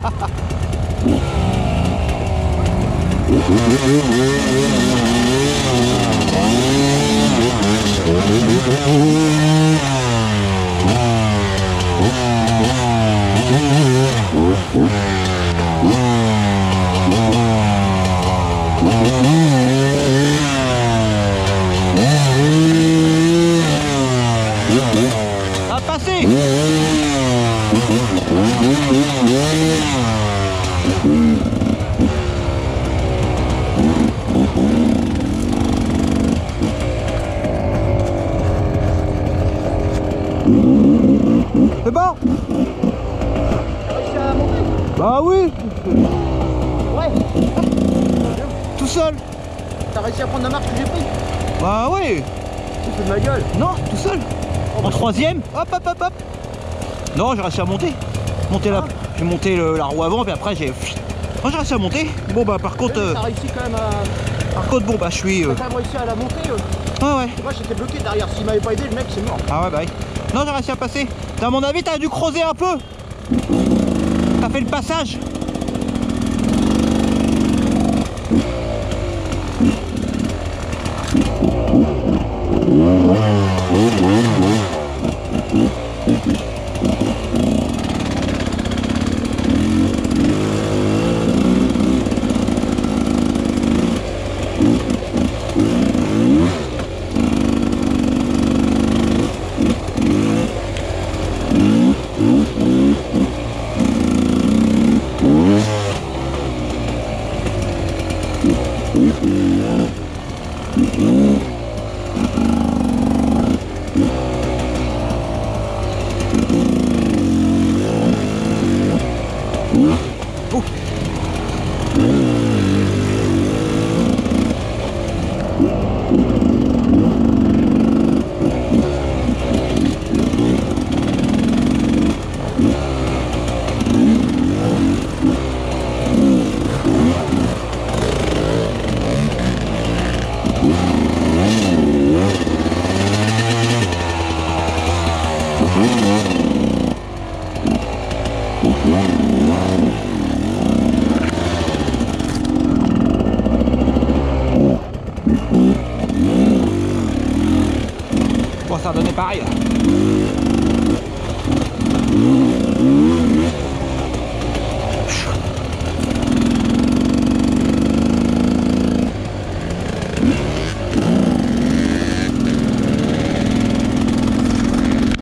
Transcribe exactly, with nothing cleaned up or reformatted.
À passer. C'est bon? T'as réussi à monter? Bah oui. Ouais. Tout seul. T'as réussi à prendre la marche que j'ai pris? Bah oui. Tu fais de ma gueule. Non, tout seul. En troisième. Hop hop hop hop. Non, j'ai réussi à monter. Monter la, j'ai monté le, la roue avant, puis après j'ai. Oh, j'ai réussi à monter. Bon bah par contre. Euh, T'as réussi quand même à. par contre bon bah je suis. Euh... T'as quand même réussi à la monter. Euh. Ouais ouais. Moi j'étais bloqué derrière. S'il m'avait pas aidé, le mec c'est mort. Ah ouais bah oui. Non, j'ai réussi à passer. À mon avis, t'as dû creuser un peu. T'as fait le passage. Oh.